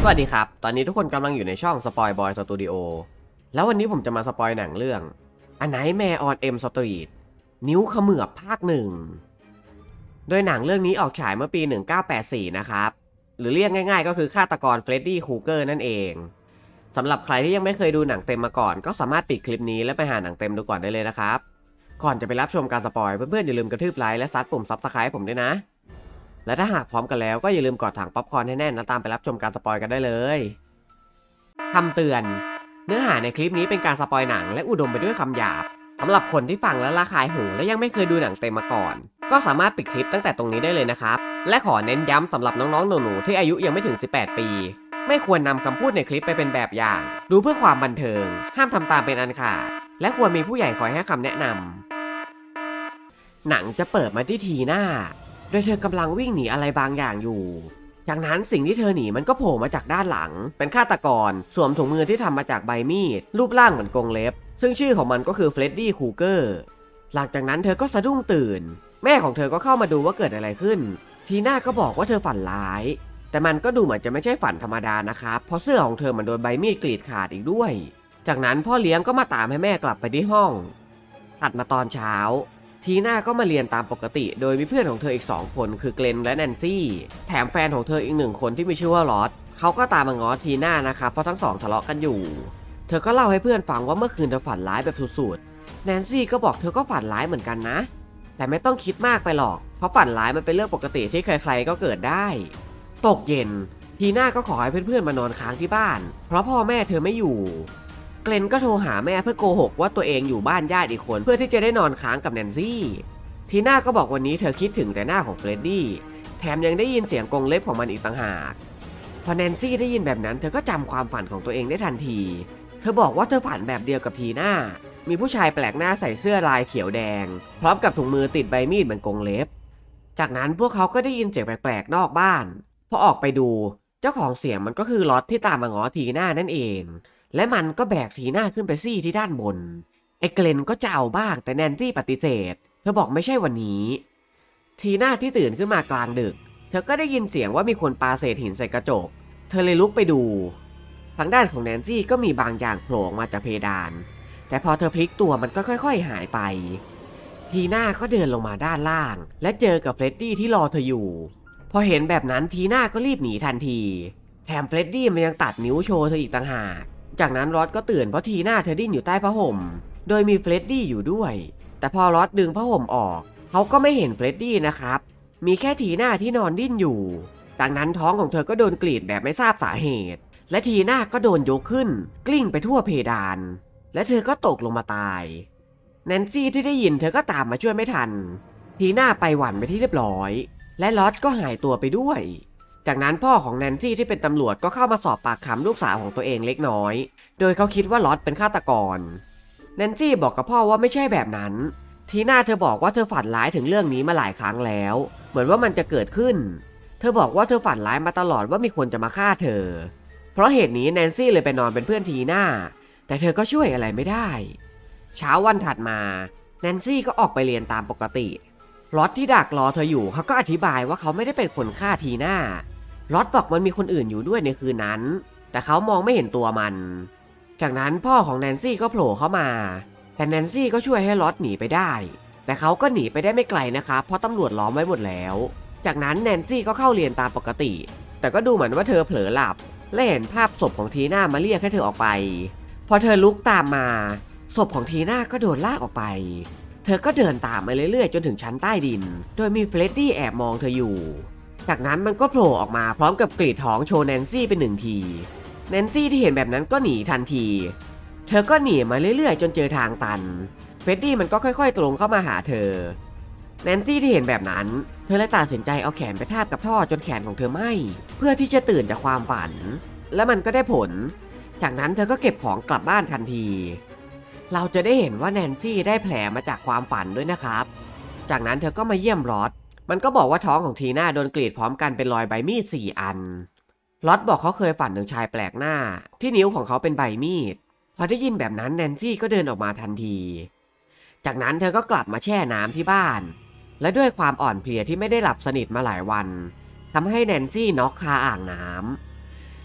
สวัสดีครับตอนนี้ทุกคนกำลังอยู่ในช่องสปอยบอยสตูดิโอแล้ววันนี้ผมจะมาสปอยหนังเรื่อง A Nightmare on Elm Street นิ้วเขมือบภาคหนึ่งโดยหนังเรื่องนี้ออกฉายเมื่อปี 1984 นะครับหรือเรียกง่ายๆก็คือฆาตกรเฟรดดี้ครูเกอร์นั่นเองสำหรับใครที่ยังไม่เคยดูหนังเต็มมาก่อนก็สามารถปิดคลิปนี้และไปหาหนังเต็มดูก่อนได้เลยนะครับก่อนจะไปรับชมการสปอยเพื่อนๆอย่าลืมกระทืบไลค์และซัดปุ่มซับสไครป์ผมด้วยนะและถ้าหากพร้อมกันแล้วก็อย่าลืมกดถังป๊อปคอร์นให้แน่นแล้วตามไปรับชมการสปอยกันได้เลยคำเตือนเนื้อหาในคลิปนี้เป็นการสปอยหนังและอุดมไปด้วยคำหยาบสำหรับคนที่ฟังแล้วระคายหูและยังไม่เคยดูหนังเต็มมาก่อนก็สามารถปิดคลิปตั้งแต่ตรงนี้ได้เลยนะครับและขอเน้นย้ำสำหรับน้องๆหนูๆที่อายุยังไม่ถึง 18 ปีไม่ควรนำคำพูดในคลิปไปเป็นแบบอย่างดูเพื่อความบันเทิงห้ามทำตามเป็นอันขาดและควรมีผู้ใหญ่คอยให้คำแนะนำหนังจะเปิดมาที่ทีน่าโดยเธอกำลังวิ่งหนีอะไรบางอย่างอยู่จากนั้นสิ่งที่เธอหนีมันก็โผล่มาจากด้านหลังเป็นฆาตกรสวมถุงมือที่ทำมาจากใบมีดรูปร่างเหมือนกรงเล็บซึ่งชื่อของมันก็คือเฟรดดี้ครูเกอร์หลังจากนั้นเธอก็สะดุ้งตื่นแม่ของเธอก็เข้ามาดูว่าเกิดอะไรขึ้นทีน่าก็บอกว่าเธอฝันร้ายแต่มันก็ดูเหมือนจะไม่ใช่ฝันธรรมดานะครับเพราะเสื้อของเธอมันโดนใบมีดกรีดขาดอีกด้วยจากนั้นพ่อเลี้ยงก็มาตามให้แม่กลับไปที่ห้องถัดมาตอนเช้าทีน่าก็มาเรียนตามปกติโดยมีเพื่อนของเธออีก2คนคือเกรนและแนนซี่แถมแฟนของเธออีก1คนที่มีชื่อว่าลอตเขาก็ตามมาง้อทีน่านะครับเพราะทั้งสองทะเลาะกันอยู่เธอก็เล่าให้เพื่อนฟังว่าเมื่อคืนเธอฝันร้ายแบบสุดๆแนนซี่ก็บอกเธอก็ฝันร้ายเหมือนกันนะแต่ไม่ต้องคิดมากไปหรอกเพราะฝันร้ายมันเป็นเรื่องปกติที่ใครๆก็เกิดได้ตกเย็นทีน่าก็ขอให้เพื่อนๆมานอนค้างที่บ้านเพราะพ่อแม่เธอไม่อยู่เกรนก็โทรหาแม่เพื่อโกหกว่าตัวเองอยู่บ้านญาติอีกคนเพื่อที่จะได้นอนค้างกับแนนซี่ทีน่าก็บอกวันนี้เธอคิดถึงแต่หน้าของเฟรดดี้แถมยังได้ยินเสียงกรงเล็บของมันอีกต่างหากพอแนนซี่ได้ยินแบบนั้นเธอก็จำความฝันของตัวเองได้ทันทีเธอบอกว่าเธอฝันแบบเดียวกับทีน่ามีผู้ชายแปลกหน้าใส่เสื้อลายเขียวแดงพร้อมกับถุงมือติดใบมีดเหมือนกรงเล็บจากนั้นพวกเขาก็ได้ยินเสียงแปลกๆนอกบ้านพอออกไปดูเจ้าของเสียงมันก็คือลอตที่ตามมาง้อทีน่านั่นเองและมันก็แบกทีน่าขึ้นไปซี่ที่ด้านบนไอ้เกรนก็จะเอาบ้างแต่แนนซี่ปฏิเสธเธอบอกไม่ใช่วันนี้ทีน่าที่ตื่นขึ้นมากลางดึกเธอก็ได้ยินเสียงว่ามีคนปาเศษหินใส่กระจกเธอเลยลุกไปดูทางด้านของแนนซี่ก็มีบางอย่างโผล่ออกมาจากเพดานแต่พอเธอพลิกตัวมันก็ค่อยๆหายไปทีน่าก็เดินลงมาด้านล่างและเจอกับเฟรดดี้ที่รอเธออยู่พอเห็นแบบนั้นทีน่าก็รีบหนีทันทีแถมเฟรดดี้มันยังตัดนิ้วโชว์เธออีกต่างหากจากนั้นรอดก็ตื่นเพราะทีน่าเธอดิ้นอยู่ใต้ผ้าห่มโดยมีเฟรดดี้อยู่ด้วยแต่พอรอดดึงผ้าห่มออกเขาก็ไม่เห็นเฟรดดี้นะครับมีแค่ทีน่าที่นอนดิ้นอยู่จากนั้นท้องของเธอก็โดนกรีดแบบไม่ทราบสาเหตุและทีน่าก็โดนยกขึ้นกลิ้งไปทั่วเพดานและเธอก็ตกลงมาตายแนนซี่ที่ได้ยินเธอก็ตามมาช่วยไม่ทันทีน่าไปหวั่นไปที่เรียบร้อยและลอดก็หายตัวไปด้วยจากนั้นพ่อของแนนซี่ที่เป็นตำรวจก็เข้ามาสอบปากคำลูกสาวของตัวเองเล็กน้อยโดยเขาคิดว่าลอดเป็นฆาตกรแนนซี่บอกกับพ่อว่าไม่ใช่แบบนั้นทีน่าเธอบอกว่าเธอฝันร้ายถึงเรื่องนี้มาหลายครั้งแล้วเหมือนว่ามันจะเกิดขึ้นเธอบอกว่าเธอฝันร้ายมาตลอดว่ามีคนจะมาฆ่าเธอเพราะเหตุนี้แนนซี่เลยไปนอนเป็นเพื่อนทีน่าแต่เธอก็ช่วยอะไรไม่ได้เช้าวันถัดมาแนนซี่ก็ออกไปเรียนตามปกติลอตที่ดักรอเธออยู่เขาก็อธิบายว่าเขาไม่ได้เป็นคนฆ่าทีน่าลอตบอกมันมีคนอื่นอยู่ด้วยในคืนนั้นแต่เขามองไม่เห็นตัวมันจากนั้นพ่อของแนนซี่ก็โผล่เข้ามาแต่แนนซี่ก็ช่วยให้ลอตหนีไปได้แต่เขาก็หนีไปได้ไม่ไกลนะครับเพราะตำรวจล้อมไว้หมดแล้วจากนั้นแนนซี่ก็เข้าเรียนตามปกติแต่ก็ดูเหมือนว่าเธอเผลอหลับและเห็นภาพศพของทีน่ามาเรียกให้เธอออกไปพอเธอลุกตามมาศพของทีน่าก็โดนลากออกไปเธอก็เดินตามมาเรื่อยๆจนถึงชั้นใต้ดินโดยมีเฟรดดี้แอบมองเธออยู่จากนั้นมันก็โผล่ออกมาพร้อมกับกรีดท้องโชว์แนนซี่เป็น1 ทีแนนซี่ที่เห็นแบบนั้นก็หนีทันทีเธอก็หนีมาเรื่อยๆจนเจอทางตันเฟรดดี้มันก็ค่อยๆตรงเข้ามาหาเธอแนนซี่ที่เห็นแบบนั้นเธอเลยตัดสินใจเอาแขนไปทาบกับท่อจนแขนของเธอไหม้เพื่อที่จะตื่นจากความฝันและมันก็ได้ผลจากนั้นเธอก็เก็บของกลับบ้านทันทีเราจะได้เห็นว่าแนนซี่ได้แผลมาจากความฝันด้วยนะครับจากนั้นเธอก็มาเยี่ยมลอตมันก็บอกว่าท้องของทีน่าโดนกรีดพร้อมกันเป็นรอยใบมีด4 อันลอตบอกเขาเคยฝันถึงชายแปลกหน้าที่นิ้วของเขาเป็นใบมีดพอได้ยินแบบนั้นแนนซี่ก็เดินออกมาทันทีจากนั้นเธอก็กลับมาแช่น้ำที่บ้านและด้วยความอ่อนเพลียที่ไม่ได้หลับสนิทมาหลายวันทำให้แนนซี่น็อกคาอ่างน้ำ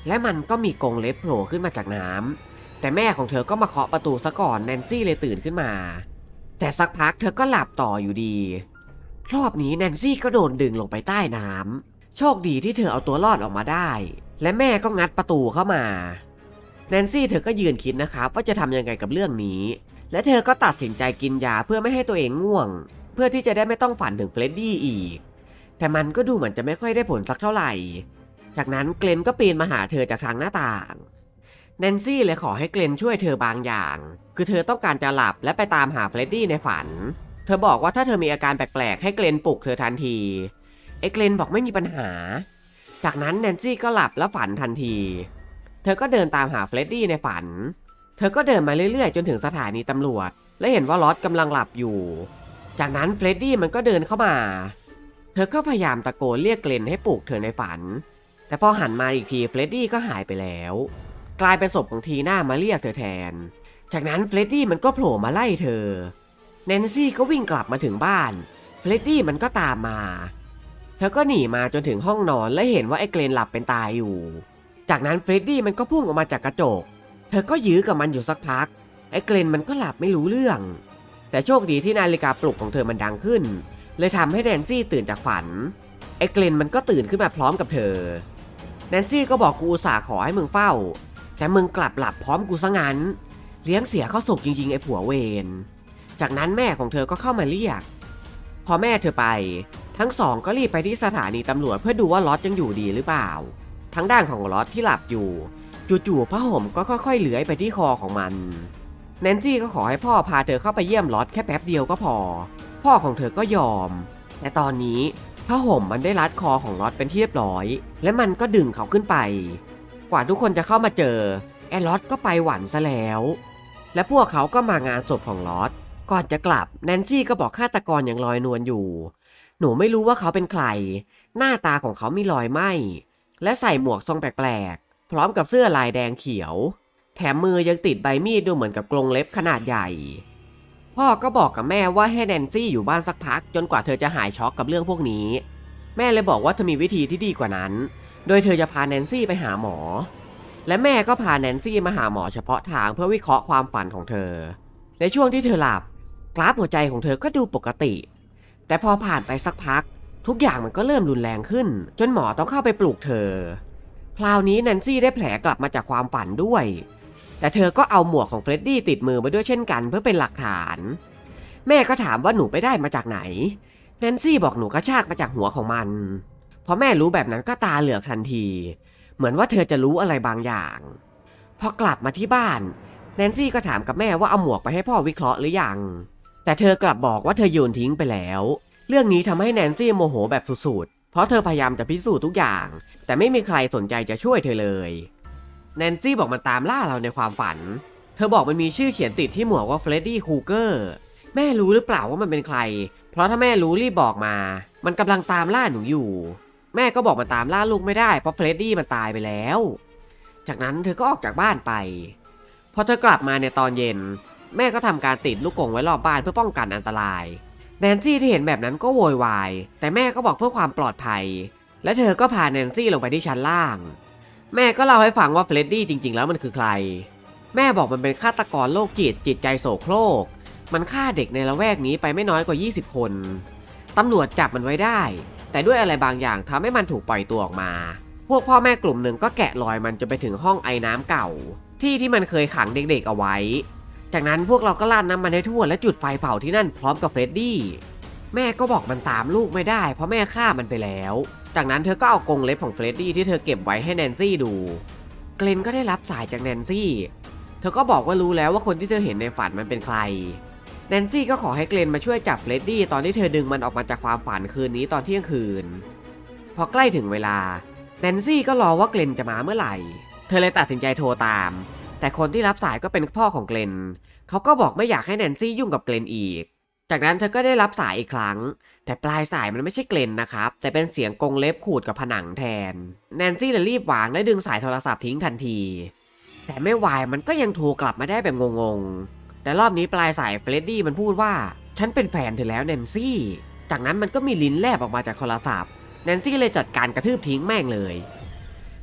และมันก็มีกรงเล็บโผล่ขึ้นมาจากน้ำแต่แม่ของเธอก็มาเคาะประตูซะก่อนแนนซี่เลยตื่นขึ้นมาแต่สักพักเธอก็หลับต่ออยู่ดีรอบนี้แนนซี่ก็โดนดึงลงไปใต้น้ำโชคดีที่เธอเอาตัวรอดออกมาได้และแม่ก็งัดประตูเข้ามาแนนซี่เธอก็ยืนคิดนะครับว่าจะทำยังไงกับเรื่องนี้และเธอก็ตัดสินใจกินยาเพื่อไม่ให้ตัวเองง่วงเพื่อที่จะได้ไม่ต้องฝันถึงเฟรดดี้อีกแต่มันก็ดูเหมือนจะไม่ค่อยได้ผลสักเท่าไหร่จากนั้นเกลนก็ปีนมาหาเธอจากทางหน้าต่างแนนซี่เลยขอให้เกลนช่วยเธอบางอย่างคือเธอต้องการจะหลับและไปตามหาเฟรดดี้ในฝันเธอบอกว่าถ้าเธอมีอาการแปลกๆให้เกลนปลุกเธอทันทีเกลนบอกไม่มีปัญหาจากนั้นแนนซี่ก็หลับและฝันทันทีเธอก็เดินตามหาเฟรดดี้ในฝันเธอก็เดินมาเรื่อยๆจนถึงสถานีตำรวจและเห็นว่าลอตกำลังหลับอยู่จากนั้นเฟรดดี้มันก็เดินเข้ามาเธอก็พยายามตะโกนเรียกเกลนให้ปลุกเธอในฝันแต่พอหันมาอีกทีเฟรดดี้ก็หายไปแล้วกลายเป็นศพของทีน่ามาเรียกเธอแทนจากนั้นเฟรดดี้มันก็โผล่มาไล่เธอแนนซี่ก็วิ่งกลับมาถึงบ้านเฟรดดี้มันก็ตามมาเธอก็หนีมาจนถึงห้องนอนและเห็นว่าไอ้เกลนหลับเป็นตายอยู่จากนั้นเฟรดดี้มันก็พุ่งออกมาจากกระจกเธอก็ยื้อกับมันอยู่สักพักไอ้เกลนมันก็หลับไม่รู้เรื่องแต่โชคดีที่นาฬิกาปลุกของเธอมันดังขึ้นเลยทำให้แนนซี่ตื่นจากฝันไอ้เกลนมันก็ตื่นขึ้นมาพร้อมกับเธอแนนซี่ก็บอกกูอุตส่าห์ขอให้มึงเฝ้าแต่มึงกลับหลับพร้อมกูซะงั้นเลี้ยงเสียข้าวสุกจริงๆไอ้ผัวเวรจากนั้นแม่ของเธอก็เข้ามาเรียกพอแม่เธอไปทั้งสองก็รีบไปที่สถานีตำรวจเพื่อดูว่าลอตยังอยู่ดีหรือเปล่าทั้งด้านของลอตที่หลับอยู่จู่ๆผ้าห่มก็ค่อยๆเลื้อยไปที่คอของมันแนนซี่ก็ขอให้พ่อพาเธอเข้าไปเยี่ยมลอตแค่แป๊บเดียวก็พอพ่อของเธอก็ยอมแต่ตอนนี้ผ้าห่มมันได้รัดคอของลอตเป็นที่เรียบร้อยและมันก็ดึงเขาขึ้นไปกว่าทุกคนจะเข้ามาเจอไอ้ลอตก็ไปหวันซะแล้วและพวกเขาก็มางานศพของลอตก่อนจะกลับแนนซี่ก็บอกฆาตกรอย่างลอยนวลอยู่หนูไม่รู้ว่าเขาเป็นใครหน้าตาของเขามีรอยไหม้และใส่หมวกทรงแปลกๆพร้อมกับเสื้อลายแดงเขียวแถมมือยังติดใบมีดดูเหมือนกับกรงเล็บขนาดใหญ่พ่อก็บอกกับแม่ว่าให้แนนซี่อยู่บ้านสักพักจนกว่าเธอจะหายช็อกกับเรื่องพวกนี้แม่เลยบอกว่าเธอมีวิธีที่ดีกว่านั้นโดยเธอจะพาแนนซี่ไปหาหมอและแม่ก็พาแนนซี่มาหาหมอเฉพาะทางเพื่อวิเคราะห์ความฝันของเธอในช่วงที่เธอหลับกราฟหัวใจของเธอก็ดูปกติแต่พอผ่านไปสักพักทุกอย่างมันก็เริ่มรุนแรงขึ้นจนหมอต้องเข้าไปปลุกเธอคราวนี้แนนซี่ได้แผลกลับมาจากความฝันด้วยแต่เธอก็เอาหมวกของเฟรดดี้ติดมือมาด้วยเช่นกันเพื่อเป็นหลักฐานแม่ก็ถามว่าหนูไปได้มาจากไหนแนนซี่บอกหนูกระชากมาจากหัวของมันพอแม่รู้แบบนั้นก็ตาเหลือกทันทีเหมือนว่าเธอจะรู้อะไรบางอย่างพอกลับมาที่บ้านแนนซี่ก็ถามกับแม่ว่าเอาหมวกไปให้พ่อวิเคราะห์หรือยังแต่เธอกลับบอกว่าเธอโยนทิ้งไปแล้วเรื่องนี้ทำให้แนนซี่โมโหแบบสุดๆเพราะเธอพยายามจะพิสูจน์ทุกอย่างแต่ไม่มีใครสนใจจะช่วยเธอเลยแนนซี่บอกมันตามล่าเราในความฝันเธอบอกมันมีชื่อเขียนติดที่หมวกว่าเฟรดดี้คูเกอร์แม่รู้หรือเปล่าว่ามันเป็นใครเพราะถ้าแม่รู้รีบบอกมามันกำลังตามล่าหนูอยู่แม่ก็บอกมันตามล่าลูกไม่ได้เพราะเฟรดดี้มันตายไปแล้วจากนั้นเธอก็ออกจากบ้านไปพอเธอกลับมาในตอนเย็นแม่ก็ทำการติดลูกกรงไว้รอบบ้านเพื่อป้องกันอันตรายแนนซี่ที่เห็นแบบนั้นก็โวยวายแต่แม่ก็บอกเพื่อความปลอดภัยและเธอก็พาแนนซี่ลงไปที่ชั้นล่างแม่ก็เล่าให้ฟังว่าเฟรดดี้จริงๆแล้วมันคือใครแม่บอกมันเป็นฆาตกรโรคจิตใจโสโครกมันฆ่าเด็กในละแวกนี้ไปไม่น้อยกว่า20คนตำรวจจับมันไว้ได้แต่ด้วยอะไรบางอย่างทำให้มันถูกปล่อยตัวออกมาพวกพ่อแม่กลุ่มหนึ่งก็แกะรอยมันจนไปถึงห้องไอ้น้ำเก่าที่มันเคยขังเด็กๆเอาไว้จากนั้นพวกเราก็ราดน้ำมันให้ทั่วและจุดไฟเผาที่นั่นพร้อมกับเฟรดดี้แม่ก็บอกมันตามลูกไม่ได้เพราะแม่ฆ่ามันไปแล้วจากนั้นเธอก็เอากรงเล็บของเฟรดดี้ที่เธอเก็บไว้ให้แนนซี่ดูเกลนก็ได้รับสายจากแนนซี่เธอก็บอกว่ารู้แล้วว่าคนที่เธอเห็นในฝันมันเป็นใครแนนซี่ก็ขอให้เกลนมาช่วยจับเฟรดดี้ตอนที่เธอดึงมันออกมาจากความฝันคืนนี้ตอนเที่ยงคืนพอใกล้ถึงเวลาแนนซี่ก็รอว่าเกลนจะมาเมื่อไหร่เธอเลยตัดสินใจโทรตามแต่คนที่รับสายก็เป็นพ่อของเกลนเขาก็บอกไม่อยากให้แนนซี่ยุ่งกับเกลนอีกจากนั้นเธอก็ได้รับสายอีกครั้งแต่ปลายสายมันไม่ใช่เกลนนะครับแต่เป็นเสียงกรงเล็บขูดกับผนังแทนแนนซี่เลยรีบวางและดึงสายโทรศัพท์ทิ้งทันทีแต่ไม่วายมันก็ยังโทรกลับมาได้แบบงงๆแต่รอบนี้ปลายสายเฟรดดี้มันพูดว่าฉันเป็นแฟนเธอแล้วแนนซี่จากนั้นมันก็มีลิ้นแลบออกมาจากโทรศัพท์แนนซี่เลยจัดการกระทืบทิ้งแม่งเลย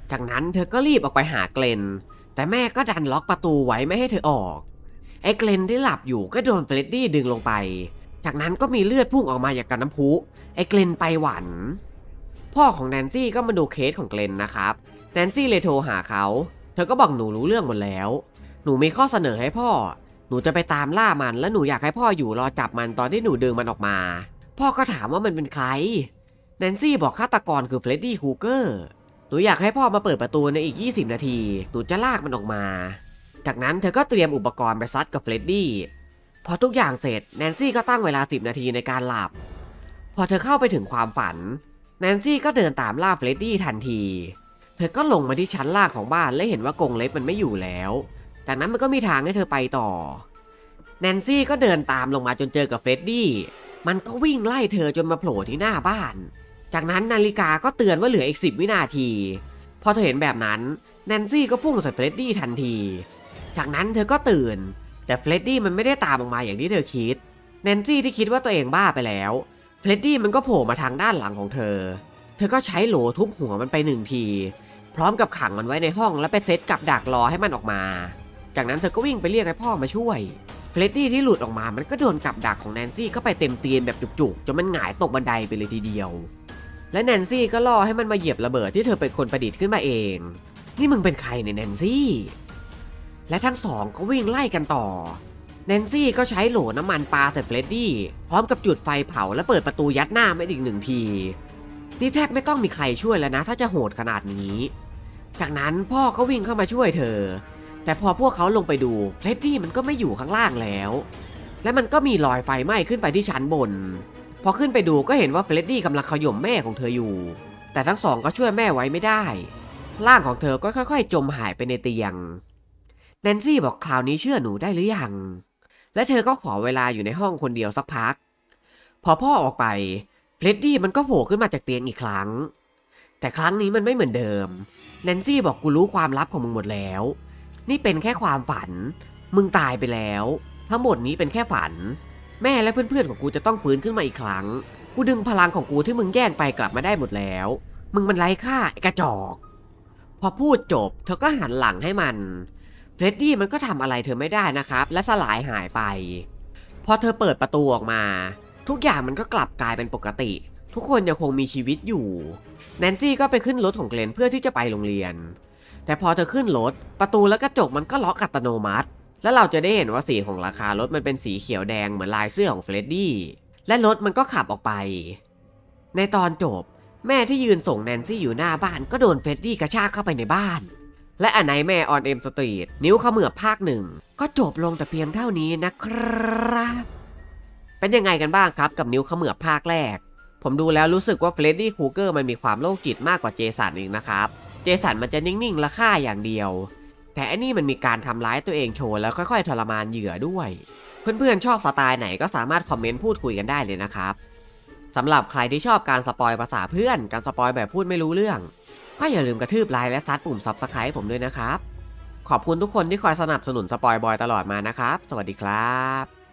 จากนั้นเธอก็รีบออกไปหาเกลนแต่แม่ก็ดันล็อกประตูไว้ไม่ให้เธอออกไอ้เกลนที่หลับอยู่ก็โดนเฟรดดี้ดึงลงไปจากนั้นก็มีเลือดพุ่งออกมาอย่างกับน้ำพุไอ้เกลนไปหวันพ่อของแนนซี่ก็มาดูเคสของเกลนนะครับแนนซี่เลยโทรหาเขาเธอก็บอกหนูรู้เรื่องหมดแล้วหนูมีข้อเสนอให้พ่อหนูจะไปตามล่ามันและหนูอยากให้พ่ออยู่รอจับมันตอนที่หนูดึงมันออกมาพ่อก็ถามว่ามันเป็นใครแนนซี่บอกฆาตกรคือเฟรดดี้ครูเกอร์หนูอยากให้พ่อมาเปิดประตูในอีก20นาทีหนูจะลากมันออกมาจากนั้นเธอก็เตรียมอุปกรณ์ไปซัดกับเฟรดดี้พอทุกอย่างเสร็จแนนซี่ก็ตั้งเวลา10นาทีในการหลับพอเธอเข้าไปถึงความฝันแนนซี่ก็เดินตามล่าเฟรดดี้ทันทีเธอก็ลงมาที่ชั้นล่างของบ้านและเห็นว่ากรงเล็บมันไม่อยู่แล้วจากนั้นมันก็มีทางให้เธอไปต่อแนนซี่ก็เดินตามลงมาจนเจอกับเฟรดดี้มันก็วิ่งไล่เธอจนมาโผล่ที่หน้าบ้านจากนั้นนาฬิกาก็เตือนว่าเหลืออีก10วินาทีพอเธอเห็นแบบนั้นแนนซี่ก็พุ่งใส่เฟรดดี้ทันทีจากนั้นเธอก็ตื่นแต่เฟรดดี้มันไม่ได้ตามออกมาอย่างที่เธอคิดแนนซี่ที่คิดว่าตัวเองบ้าไปแล้วเฟรดดี้มันก็โผล่มาทางด้านหลังของเธอก็ใช้โหลทุบหัวมันไป1ทีพร้อมกับขังมันไว้ในห้องแล้วไปเซตกับดักรอให้มันออกมาจากนั้นเธอก็วิ่งไปเรียกให้พ่อมาช่วยเฟรดดี้ที่หลุดออกมามันก็โดนกับดักของแนนซี่เข้าไปเต็มเตียนแบบจุกๆจนมันหงายตกบันไดไปเลยทีเดียวและแนนซี่ก็ล่อให้มันมาเหยียบระเบิดที่เธอเป็นคนประดิษฐ์ขึ้นมาเองนี่มึงเป็นใครเนี่ยแนนซี่และทั้งสองก็วิ่งไล่กันต่อแนนซี่ก็ใช้โหลน้ำมันปาใส่เฟรดดี้พร้อมกับจุดไฟเผาและเปิดประตูยัดหน้ามันอีก1ทีนี่แทบไม่ต้องมีใครช่วยแล้วนะถ้าจะโหดขนาดนี้จากนั้นพ่อก็วิ่งเข้ามาช่วยเธอแต่พอพวกเขาลงไปดูเฟรดดี้มันก็ไม่อยู่ข้างล่างแล้วและมันก็มีรอยไฟไหม้ขึ้นไปที่ชั้นบนพอขึ้นไปดูก็เห็นว่าเฟรดดี้กำลังขย่มแม่ของเธออยู่แต่ทั้งสองก็ช่วยแม่ไว้ไม่ได้ร่างของเธอก็ค่อยๆจมหายไปในเตียงแนนซี่บอกคราวนี้เชื่อหนูได้หรือยังและเธอก็ขอเวลาอยู่ในห้องคนเดียวสักพักพอพ่อออกไปเฟรดดี้มันก็โผล่ขึ้นมาจากเตียงอีกครั้งแต่ครั้งนี้มันไม่เหมือนเดิมแนนซี่บอกกูรู้ความลับของมึงหมดแล้วนี่เป็นแค่ความฝันมึงตายไปแล้วทั้งหมดนี้เป็นแค่ฝันแม่และเพื่อนๆของกูจะต้องฟื้นขึ้นมาอีกครั้งกูดึงพลังของกูที่มึงแย่งไปกลับมาได้หมดแล้วมึงมันไร้ค่าไอ้กระจอกพอพูดจบเธอก็หันหลังให้มันเฟรดดี้มันก็ทำอะไรเธอไม่ได้นะครับและสลายหายไปพอเธอเปิดประตูออกมาทุกอย่างมันก็กลับกลายเป็นปกติทุกคนยังคงมีชีวิตอยู่แนนซี่ก็ไปขึ้นรถของเกลนเพื่อที่จะไปโรงเรียนแต่พอเธอขึ้นรถประตูและกระจกมันก็ล็อกอัตโนมัติและเราจะได้เห็นว่าสีของราคารถมันเป็นสีเขียวแดงเหมือนลายเสื้อของเฟรดดี้และรถมันก็ขับออกไปในตอนจบแม่ที่ยืนส่งแนนซี่อยู่หน้าบ้านก็โดนเฟรดดี้กระชากเข้าไปในบ้านและอันไหนแม่ออนเอ็มสตรีทนิ้วเขมือบภาค 1ก็จบลงแต่เพียงเท่านี้นะครับเป็นยังไงกันบ้างครับกับนิ้วเขมือบภาคแรกผมดูแล้วรู้สึกว่าเฟรดดี้ครูเกอร์มันมีความโรคจิตมากกว่าเจสันอีกนะครับเจสันมันจะนิ่งๆและฆ่าอย่างเดียวแต่อันนี้มันมีการทำร้ายตัวเองโชว์แล้วค่อยๆทรมานเหยื่อด้วยเพื่อนๆชอบสไตล์ไหนก็สามารถคอมเมนต์พูดคุยกันได้เลยนะครับสำหรับใครที่ชอบการสปอยภาษาเพื่อนการสปอยแบบพูดไม่รู้เรื่องก็อย่าลืมกระทืบไลค์และซัดปุ่ม Subscribe ผมด้วยนะครับขอบคุณทุกคนที่คอยสนับสนุนสปอยบอยตลอดมานะครับสวัสดีครับ